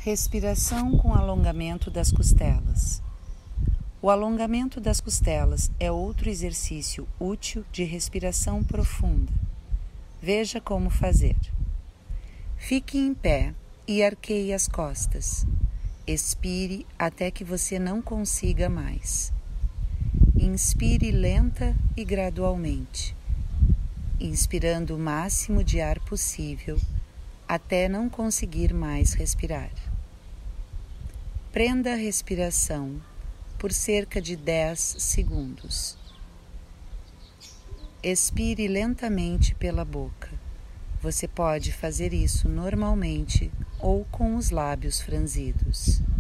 Respiração com alongamento das costelas. O alongamento das costelas é outro exercício útil de respiração profunda. Veja como fazer. Fique em pé e arqueie as costas. Expire até que você não consiga mais. Inspire lenta e gradualmente, inspirando o máximo de ar possível até não conseguir mais respirar. Prenda a respiração por cerca de 10 segundos. Expire lentamente pela boca. Você pode fazer isso normalmente ou com os lábios franzidos.